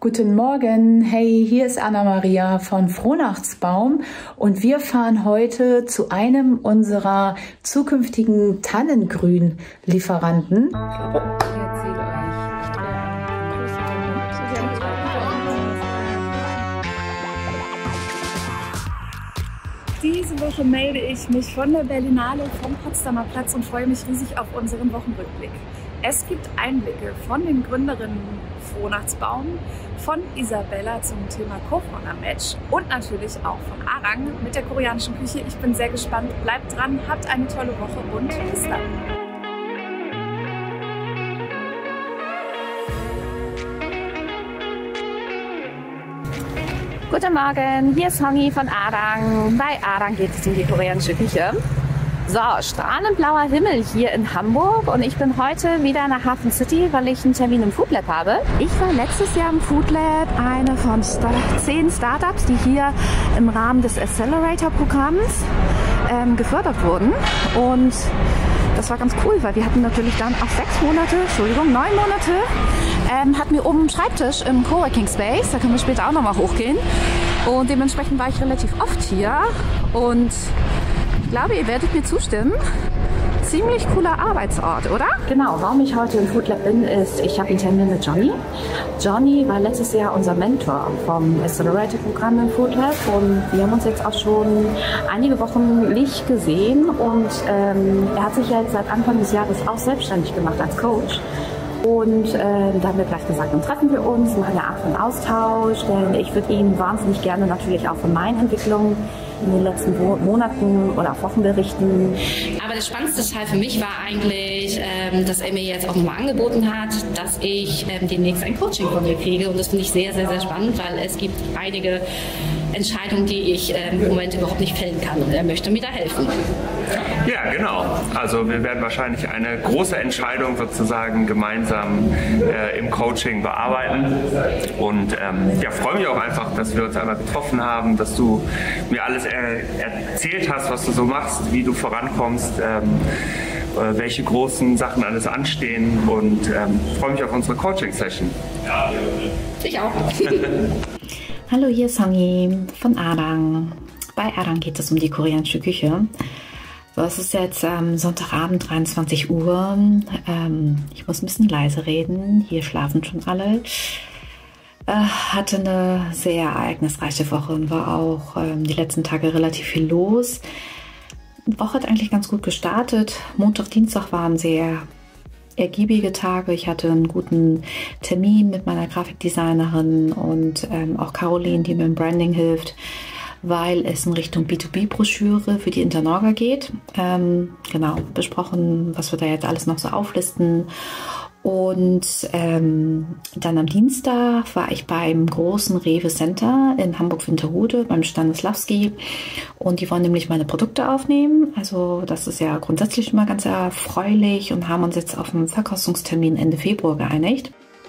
Guten Morgen, hey, hier ist Anna-Maria von Frohnachtsbaum und wir fahren heute zu einem unserer zukünftigen Tannengrün-Lieferanten. Diese Woche melde ich mich von der Berlinale vom Potsdamer Platz und freue mich riesig auf unseren Wochenrückblick. Es gibt Einblicke von den Gründerinnen Frohnachtsbaum, von Isabella zum Thema Co-Founder-Match und natürlich auch von Arang mit der koreanischen Küche. Ich bin sehr gespannt. Bleibt dran, habt eine tolle Woche und bis dann. Guten Morgen, hier ist Hongi von Arang. Bei Arang geht es um die koreanische Küche. So, strahlend blauer Himmel hier in Hamburg und ich bin heute wieder nach Hafen City, weil ich einen Termin im Food Lab habe. Ich war letztes Jahr im Food Lab, eine von 10 Startups, die hier im Rahmen des Accelerator-Programms gefördert wurden. Und das war ganz cool, weil wir hatten natürlich dann auch 9 Monate, hatten wir oben einen Schreibtisch im Coworking Space, da können wir später auch nochmal hochgehen. Und dementsprechend war ich relativ oft hier und ich glaube, ihr werdet mir zustimmen. Ziemlich cooler Arbeitsort, oder? Genau, warum ich heute im Food Lab bin, ist, ich habe einen Termin mit Johnny. Johnny war letztes Jahr unser Mentor vom Accelerator-Programm im Food Lab und wir haben uns jetzt auch schon einige Wochen nicht gesehen und er hat sich jetzt seit Anfang des Jahres auch selbstständig gemacht als Coach. Und da haben wir gleich gesagt, dann treffen wir uns, machen eine Art von Austausch, denn ich würde Ihnen wahnsinnig gerne natürlich auch von meinen Entwicklungen in den letzten Monaten oder auch Wochen berichten. Aber der spannendste Teil für mich war eigentlich, dass er mir jetzt auch nochmal angeboten hat, dass ich demnächst ein Coaching von mir kriege. Und das finde ich sehr, sehr, sehr spannend, weil es gibt einige Entscheidungen, die ich im Moment überhaupt nicht fällen kann. Und er möchte mir da helfen. Ja, genau. Also wir werden wahrscheinlich eine große Entscheidung sozusagen gemeinsam im Coaching bearbeiten. Und ja, freue mich auch einfach, dass wir uns einmal getroffen haben, dass du mir alles erzählt hast, was du so machst, wie du vorankommst, welche großen Sachen alles anstehen und freue mich auf unsere Coaching-Session. Ich auch. Hallo, hier ist Hongi von Arang. Bei Arang geht es um die koreanische Küche. So, es ist jetzt Sonntagabend, 23 Uhr. Ich muss ein bisschen leise reden. Hier schlafen schon alle. Hatte eine sehr ereignisreiche Woche und war auch die letzten Tage relativ viel los. Die Woche hat eigentlich ganz gut gestartet. Montag, Dienstag waren sehr ergiebige Tage. Ich hatte einen guten Termin mit meiner Grafikdesignerin und auch Caroline, die mir im Branding hilft, weil es in Richtung B2B-Broschüre für die Internorga geht. Genau, besprochen, was wir da jetzt alles noch so auflisten. Und dann am Dienstag war ich beim großen Rewe Center in Hamburg-Winterhude beim Stanislawski und die wollen nämlich meine Produkte aufnehmen. Also das ist ja grundsätzlich immer ganz erfreulich und haben uns jetzt auf einen Verkostungstermin Ende Februar geeinigt.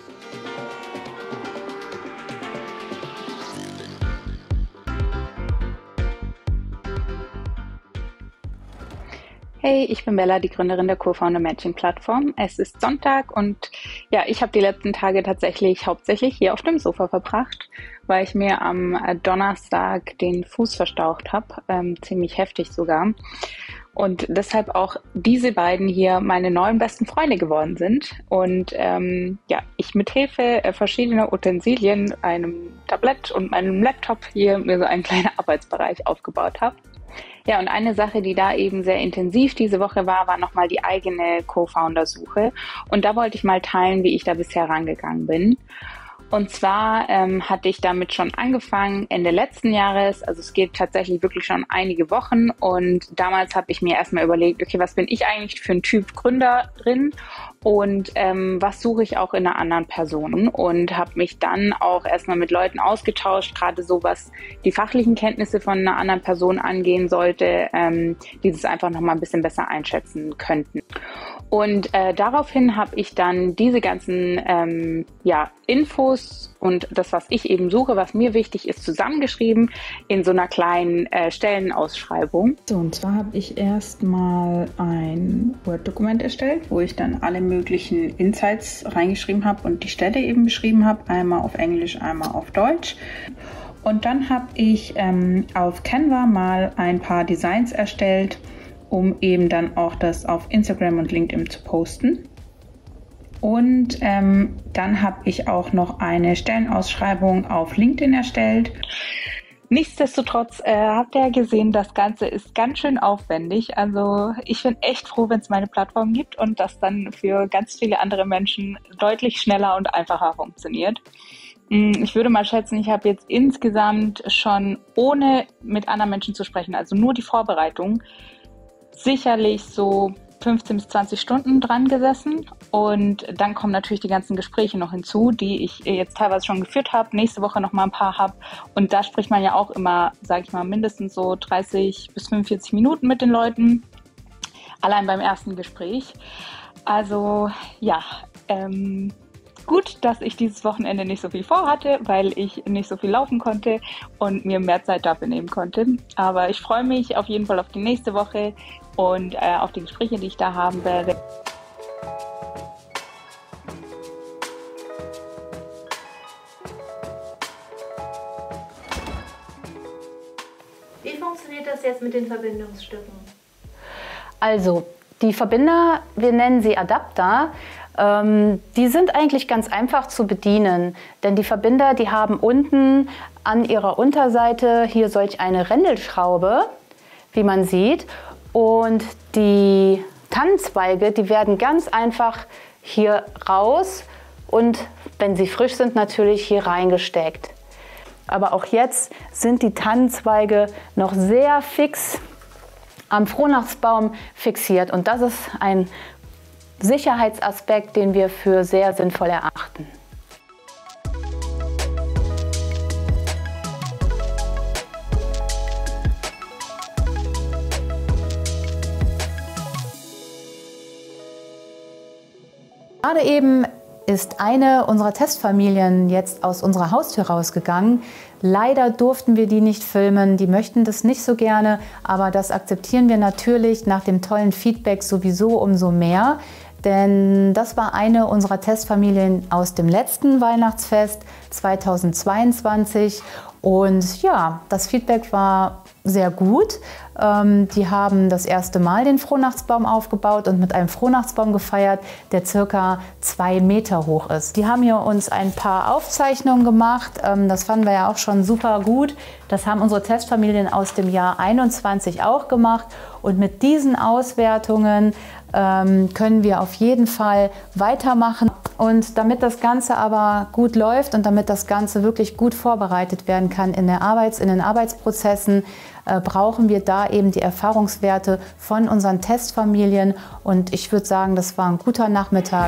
Hey, ich bin Bella, die Gründerin der Co-Founder-Matching-Plattform. Es ist Sonntag und ja, ich habe die letzten Tage tatsächlich hauptsächlich hier auf dem Sofa verbracht, weil ich mir am Donnerstag den Fuß verstaucht habe, ziemlich heftig sogar. Und deshalb auch diese beiden hier meine neuen besten Freunde geworden sind. Und ja, ich mit Hilfe verschiedener Utensilien, einem Tablett und meinem Laptop hier mir so einen kleinen Arbeitsbereich aufgebaut habe. Ja, und eine Sache, die da eben sehr intensiv diese Woche war nochmal die eigene Co-Founder-Suche. Und da wollte ich mal teilen, wie ich da bisher rangegangen bin. Und zwar hatte ich damit schon angefangen Ende letzten Jahres, also es geht tatsächlich wirklich schon einige Wochen und damals habe ich mir erstmal überlegt, okay, was bin ich eigentlich für ein Typ Gründerin und was suche ich auch in einer anderen Person und habe mich dann auch erstmal mit Leuten ausgetauscht, gerade so was die fachlichen Kenntnisse von einer anderen Person angehen sollte, die das einfach nochmal ein bisschen besser einschätzen könnten. Und daraufhin habe ich dann diese ganzen Infos und das, was ich eben suche, was mir wichtig ist, zusammengeschrieben in so einer kleinen Stellenausschreibung. So, und zwar habe ich erstmal ein Word-Dokument erstellt, wo ich dann alle möglichen Insights reingeschrieben habe und die Stelle eben beschrieben habe, einmal auf Englisch, einmal auf Deutsch. Und dann habe ich auf Canva mal ein paar Designs erstellt, um eben dann auch das auf Instagram und LinkedIn zu posten. Und dann habe ich auch noch eine Stellenausschreibung auf LinkedIn erstellt. Nichtsdestotrotz habt ihr ja gesehen, das Ganze ist ganz schön aufwendig. Also ich bin echt froh, wenn es meine Plattform gibt und das dann für ganz viele andere Menschen deutlich schneller und einfacher funktioniert. Ich würde mal schätzen, ich habe jetzt insgesamt schon, ohne mit anderen Menschen zu sprechen, also nur die Vorbereitung, sicherlich so 15 bis 20 Stunden dran gesessen. Und dann kommen natürlich die ganzen Gespräche noch hinzu, die ich jetzt teilweise schon geführt habe, nächste Woche noch mal ein paar habe. Und da spricht man ja auch immer, sage ich mal, mindestens so 30 bis 45 Minuten mit den Leuten, allein beim ersten Gespräch. Also ja, gut, dass ich dieses Wochenende nicht so viel vorhatte, weil ich nicht so viel laufen konnte und mir mehr Zeit dafür nehmen konnte. Aber ich freue mich auf jeden Fall auf die nächste Woche und auf die Gespräche, die ich da haben werde. Wie funktioniert das jetzt mit den Verbindungsstücken? Also, die Verbinder, wir nennen sie Adapter, die sind eigentlich ganz einfach zu bedienen, denn die Verbinder, die haben unten an ihrer Unterseite hier solch eine Rändelschraube, wie man sieht, und die Tannenzweige, die werden ganz einfach hier raus und, wenn sie frisch sind, natürlich hier reingesteckt. Aber auch jetzt sind die Tannenzweige noch sehr fix am Frohnachtsbaum fixiert und das ist ein Sicherheitsaspekt, den wir für sehr sinnvoll erachten. Gerade eben ist eine unserer Testfamilien jetzt aus unserer Haustür rausgegangen. Leider durften wir die nicht filmen, die möchten das nicht so gerne, aber das akzeptieren wir natürlich nach dem tollen Feedback sowieso umso mehr. Denn das war eine unserer Testfamilien aus dem letzten Weihnachtsfest 2022 und ja, das Feedback war sehr gut. Die haben das erste Mal den Frohnachtsbaum aufgebaut und mit einem Frohnachtsbaum gefeiert, der circa 2 Meter hoch ist. Die haben hier uns ein paar Aufzeichnungen gemacht. Das fanden wir ja auch schon super gut. Das haben unsere Testfamilien aus dem Jahr 21 auch gemacht. Und mit diesen Auswertungen können wir auf jeden Fall weitermachen. Und damit das Ganze aber gut läuft und damit das Ganze wirklich gut vorbereitet werden kann in den Arbeitsprozessen, brauchen wir da eben die Erfahrungswerte von unseren Testfamilien. Und ich würde sagen, das war ein guter Nachmittag.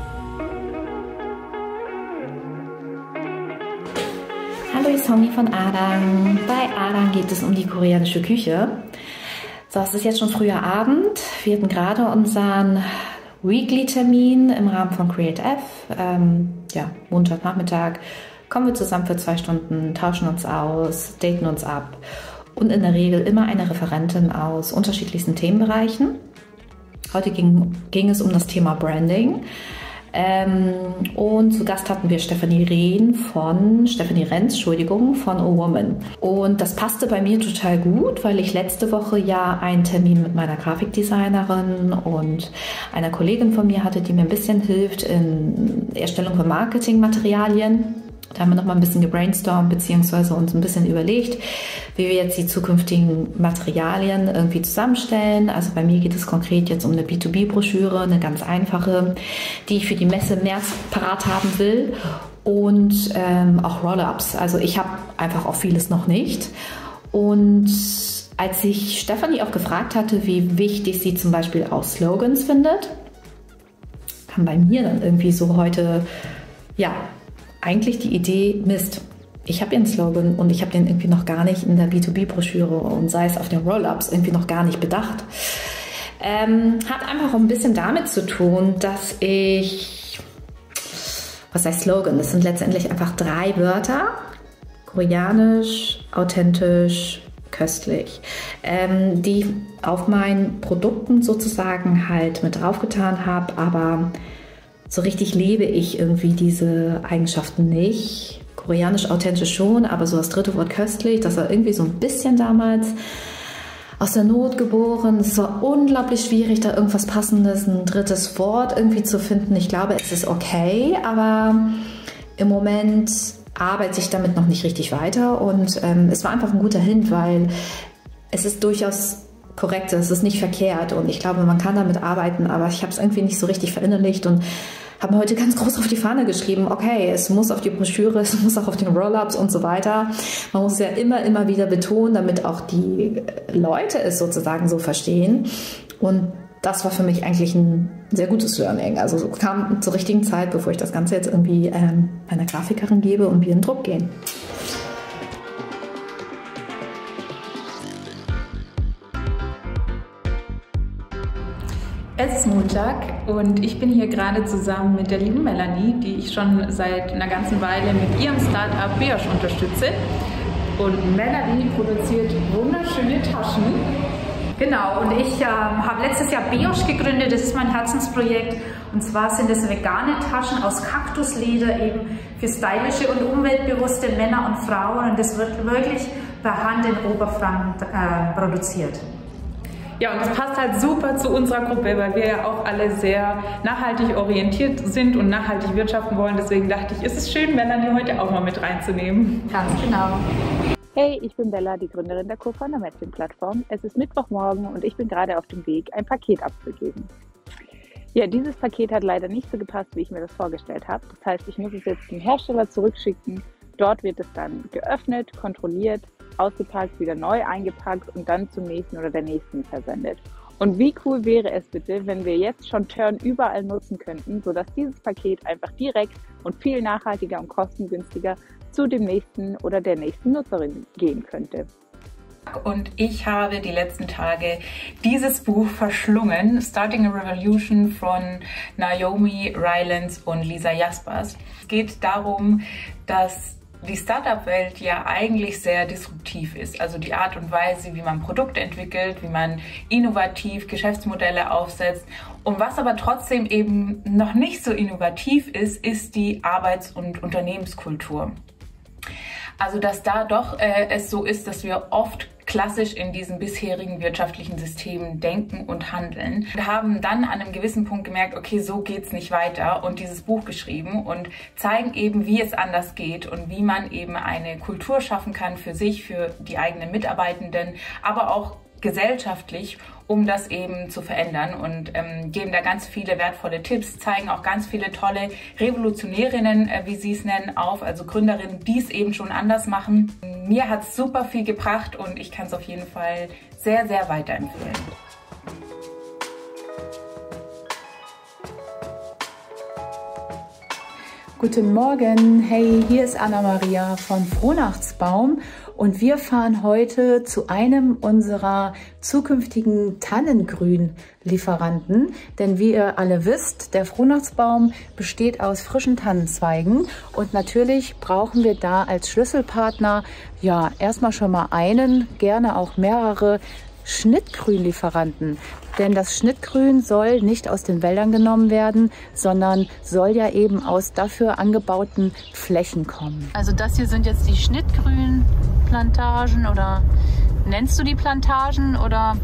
Hallo, ich bin Hongi von Adang. Bei Adang geht es um die koreanische Küche. So, es ist jetzt schon früher Abend. Wir hatten gerade unseren Weekly-Termin im Rahmen von Create-F. Montagnachmittag kommen wir zusammen für 2 Stunden, tauschen uns aus, daten uns ab. Und in der Regel immer eine Referentin aus unterschiedlichsten Themenbereichen. Heute ging es um das Thema Branding. Und zu Gast hatten wir Stefanie Renz von A Woman. Und das passte bei mir total gut, weil ich letzte Woche ja einen Termin mit meiner Grafikdesignerin und einer Kollegin von mir hatte, die mir ein bisschen hilft in Erstellung von Marketingmaterialien. Da haben wir noch mal ein bisschen gebrainstormt bzw. uns ein bisschen überlegt, wie wir jetzt die zukünftigen Materialien irgendwie zusammenstellen. Also bei mir geht es konkret jetzt um eine B2B-Broschüre, eine ganz einfache, die ich für die Messe im März parat haben will und auch Roll-ups. Also ich habe einfach auch vieles noch nicht. Und als ich Stefanie auch gefragt hatte, wie wichtig sie zum Beispiel auch Slogans findet, kam bei mir dann irgendwie so heute, eigentlich die Idee, Mist, ich habe ihren Slogan und ich habe den irgendwie noch gar nicht in der B2B-Broschüre und sei es auf den Roll-ups irgendwie noch gar nicht bedacht. Hat einfach auch ein bisschen damit zu tun, dass was heißt Slogan? Das sind letztendlich einfach 3 Wörter, koreanisch, authentisch, köstlich, die auf meinen Produkten sozusagen halt mit draufgetan habe, aber so richtig lebe ich irgendwie diese Eigenschaften nicht. Koreanisch authentisch schon, aber so das dritte Wort köstlich, das war irgendwie so ein bisschen damals aus der Not geboren. Es war unglaublich schwierig, da irgendwas Passendes, ein drittes Wort irgendwie zu finden. Ich glaube, es ist okay, aber im Moment arbeite ich damit noch nicht richtig weiter und es war einfach ein guter Hint, weil es ist durchaus korrekt, es ist nicht verkehrt und ich glaube, man kann damit arbeiten, aber ich habe es irgendwie nicht so richtig verinnerlicht und habe mir heute ganz groß auf die Fahne geschrieben, okay, es muss auf die Broschüre, es muss auch auf den Roll-Ups und so weiter. Man muss ja immer wieder betonen, damit auch die Leute es sozusagen so verstehen. Und das war für mich eigentlich ein sehr gutes Learning. Also kam zur richtigen Zeit, bevor ich das Ganze jetzt irgendwie einer Grafikerin gebe und wir in Druck gehen. Es ist Montag und ich bin hier gerade zusammen mit der lieben Melanie, die ich schon seit einer ganzen Weile mit ihrem Startup Beosh unterstütze. Und Melanie produziert wunderschöne Taschen. Genau, und ich habe letztes Jahr Beosh gegründet, das ist mein Herzensprojekt. Und zwar sind es vegane Taschen aus Kaktusleder eben für stylische und umweltbewusste Männer und Frauen. Und das wird wirklich per Hand in Oberfranken produziert. Ja, und das passt halt super zu unserer Gruppe, weil wir ja auch alle sehr nachhaltig orientiert sind und nachhaltig wirtschaften wollen. Deswegen dachte ich, ist es schön, Melanie heute auch mal mit reinzunehmen. Ganz genau. Hey, ich bin Bella, die Gründerin der Co-Founder Matching Plattform. Es ist Mittwochmorgen und ich bin gerade auf dem Weg, ein Paket abzugeben. Ja, dieses Paket hat leider nicht so gepasst, wie ich mir das vorgestellt habe. Das heißt, ich muss es jetzt zum Hersteller zurückschicken. Dort wird es dann geöffnet, kontrolliert, ausgepackt, wieder neu eingepackt und dann zum nächsten oder der nächsten versendet. Und wie cool wäre es bitte, wenn wir jetzt schon Turn überall nutzen könnten, sodass dieses Paket einfach direkt und viel nachhaltiger und kostengünstiger zu dem nächsten oder der nächsten Nutzerin gehen könnte. Und ich habe die letzten Tage dieses Buch verschlungen, Starting a Revolution von Naomi Rylance und Lisa Jaspers. Es geht darum, dass die Startup-Welt ja eigentlich sehr disruptiv ist. Also die Art und Weise, wie man Produkte entwickelt, wie man innovativ Geschäftsmodelle aufsetzt. Und was aber trotzdem eben noch nicht so innovativ ist, ist die Arbeits- und Unternehmenskultur. Also dass da doch es so ist, dass wir oft klassisch in diesen bisherigen wirtschaftlichen Systemen denken und handeln. Wir haben dann an einem gewissen Punkt gemerkt, okay, so geht's nicht weiter und dieses Buch geschrieben und zeigen eben, wie es anders geht und wie man eben eine Kultur schaffen kann für sich, für die eigenen Mitarbeitenden, aber auch gesellschaftlich, um das eben zu verändern und geben da ganz viele wertvolle Tipps, zeigen auch ganz viele tolle Revolutionärinnen, wie sie es nennen, auf, also Gründerinnen, die es eben schon anders machen. Mir hat es super viel gebracht und ich kann es auf jeden Fall sehr, sehr weiterempfehlen. Guten Morgen, hey, hier ist Anna-Maria von Frohnachtsbaum und wir fahren heute zu einem unserer zukünftigen Tannengrün-Lieferanten, denn wie ihr alle wisst, der Frohnachtsbaum besteht aus frischen Tannenzweigen und natürlich brauchen wir da als Schlüsselpartner ja erstmal schon mal einen, gerne auch mehrere Schnittgrünlieferanten. Denn das Schnittgrün soll nicht aus den Wäldern genommen werden, sondern soll ja eben aus dafür angebauten Flächen kommen. Also das hier sind jetzt die Schnittgrünplantagen oder nennst du die Plantagen oder?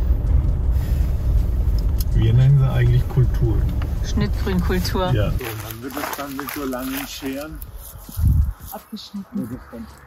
Wir nennen sie eigentlich Kulturen. Schnittgrünkultur. Ja. So, dann wird es dann mit so langen Scheren abgeschnitten.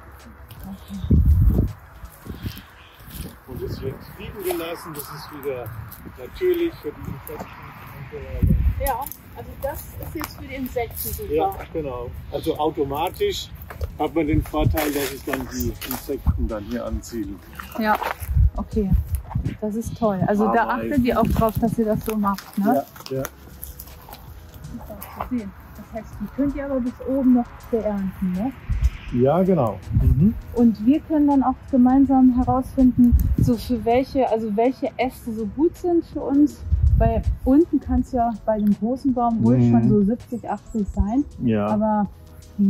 Und es wird liegen gelassen, das ist wieder natürlich für die Insekten und so weiter. Ja, also das ist jetzt für die Insekten super. Ja, genau. Also automatisch hat man den Vorteil, dass sich dann die Insekten dann hier ansiedeln. Ja, okay. Das ist toll. Also da achtet ihr auch drauf, dass ihr das so macht, ne? Ja, ja. Das ist auch zu sehen. Das heißt, die könnt ihr aber bis oben noch beernten, ne? Ja, genau. Mhm. Und wir können dann auch gemeinsam herausfinden, so für welche Äste so gut sind für uns. Weil unten kann es ja bei dem großen Baum ruhig schon so 70, 80 sein. Ja. Aber die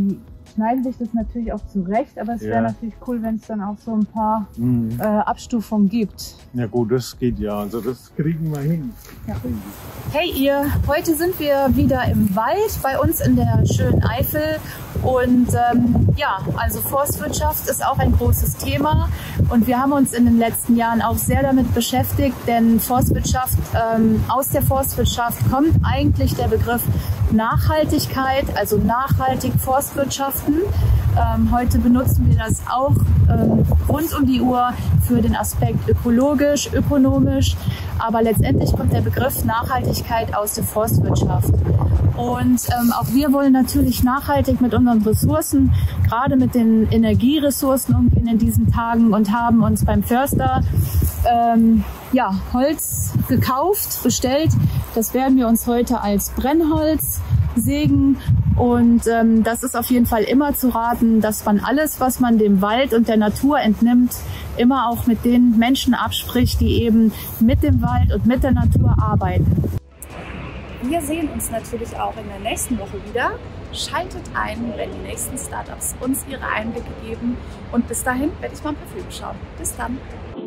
schneiden sich das natürlich auch zurecht, aber es wäre natürlich cool, wenn es dann auch so ein paar Abstufungen gibt. Ja gut, das geht ja, also das kriegen wir hin. Ja. Hey ihr, heute sind wir wieder im Wald bei uns in der schönen Eifel und ja, also Forstwirtschaft ist auch ein großes Thema und wir haben uns in den letzten Jahren auch sehr damit beschäftigt, denn Forstwirtschaft, aus der Forstwirtschaft kommt eigentlich der Begriff Nachhaltigkeit, also nachhaltig Forstwirtschaften. Heute benutzen wir das auch rund um die Uhr für den Aspekt ökologisch, ökonomisch, aber letztendlich kommt der Begriff Nachhaltigkeit aus der Forstwirtschaft. Und auch wir wollen natürlich nachhaltig mit unseren Ressourcen, gerade mit den Energieressourcen umgehen in diesen Tagen und haben uns beim Förster ja, Holz gekauft, bestellt. Das werden wir uns heute als Brennholz sägen. Und das ist auf jeden Fall immer zu raten, dass man alles, was man dem Wald und der Natur entnimmt, immer auch mit den Menschen abspricht, die eben mit dem Wald und mit der Natur arbeiten. Wir sehen uns natürlich auch in der nächsten Woche wieder. Schaltet ein, wenn die nächsten Startups uns ihre Einblicke geben. Und bis dahin werde ich mal ein paar Filme schauen. Bis dann!